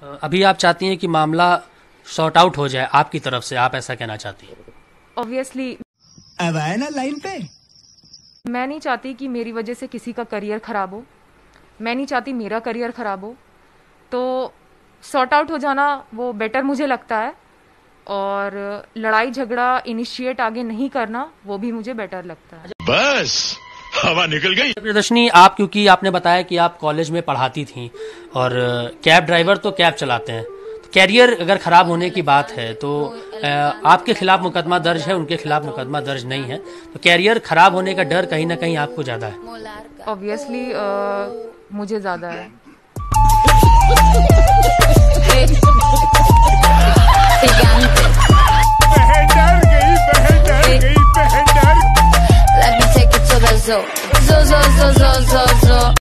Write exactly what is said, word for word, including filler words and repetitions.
अभी आप चाहती हैं कि मामला सॉर्ट आउट हो जाए आपकी तरफ से, आप ऐसा कहना चाहती हैं? ऑब्वियसली अब आए ना लाइन पे। मैं नहीं चाहती कि मेरी वजह से किसी का करियर ख़राब हो, मैं नहीं चाहती मेरा करियर ख़राब हो, तो सॉर्ट आउट हो जाना वो बेटर मुझे लगता है। और लड़ाई झगड़ा इनिशिएट आगे नहीं करना वो भी मुझे बेटर लगता है। बस हवा निकल गई। प्रियदर्शनी, आप क्योंकि आपने बताया कि आप कॉलेज में पढ़ाती थी और कैब ड्राइवर तो कैब चलाते हैं, तो कैरियर अगर खराब होने की बात है तो आपके खिलाफ मुकदमा दर्ज है, उनके खिलाफ मुकदमा दर्ज नहीं है, तो कैरियर खराब होने का डर कहीं ना कहीं आपको ज्यादा है? ऑब्वियसली मुझे ज्यादा है। बहन डर गई, बहन डर गई, बहन डर। Let me take it to the zoo. Zoo, zoo, zoo, zoo, zoo, zoo.